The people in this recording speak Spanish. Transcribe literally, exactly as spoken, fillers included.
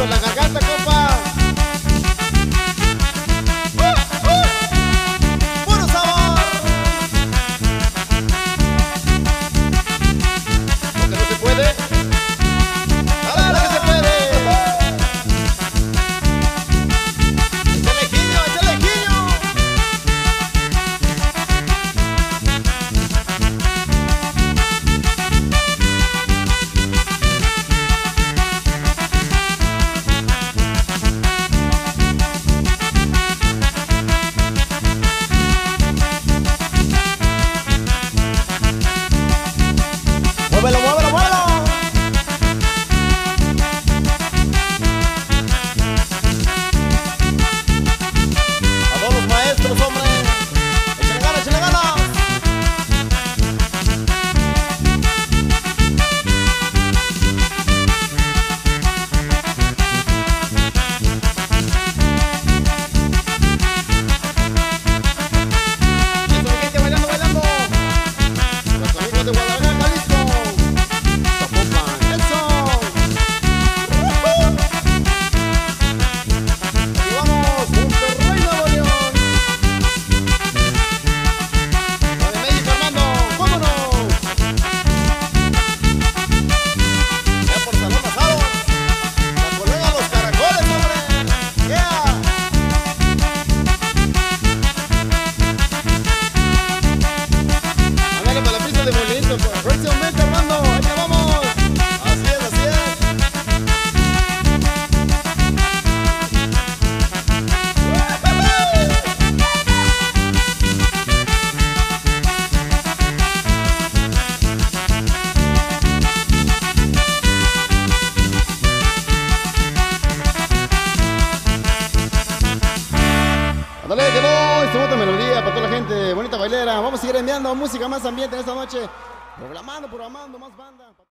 en la garganta, compa. Uh, uh, puro sabor. Porque no se puede. Ahora que se puede. Échale guiño, échale guiño. Muévelo, muévelo, muévelo. A todos los maestros, hombre. Échale ganas, échale ganas. Eso, mi gente, bailando, bailando. Los amigos de Guadalajara, Jalisco. Próximamente, Armando, allá vamos. Así es, así es. Ándale, quedó esta otra melodía para toda la gente, bonita bailera. Vamos a seguir enviando música, más ambiente en esta noche. Programando, programando, más banda.